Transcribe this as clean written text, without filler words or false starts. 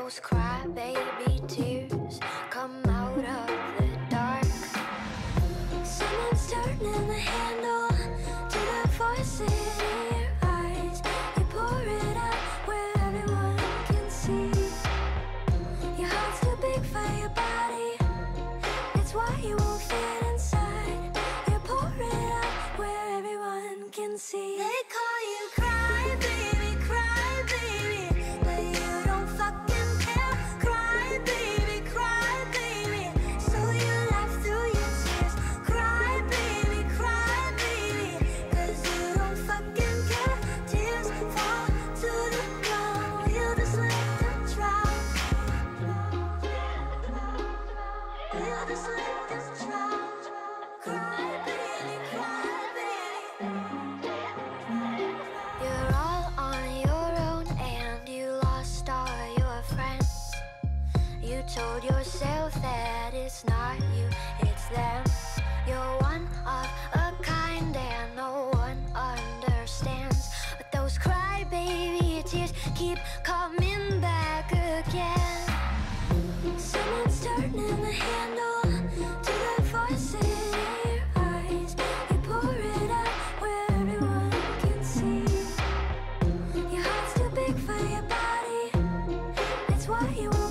those crybaby tears come out of the dark. Someone's turning the handle to the voices in your eyes. You pour it out where everyone can see. Your heart's too big for your body, it's why you won't fit inside. You pour it out where everyone can see. They call you cry baby, but you don't fucking care. Cry baby, so you laugh through your tears. Cry baby, 'cause you don't fucking care. Tears fall to the ground, you just let them drown. You just let them drown. Cry baby. You're all on your own and you lost all your friends. You told yourself that it's not you, it's them. You're one of a kind and no one understands. But those crybaby tears keep coming back again. Someone's turning the handle to the voices in your eyes. You pour it out where everyone can see. Your heart's too big for your body, it's why you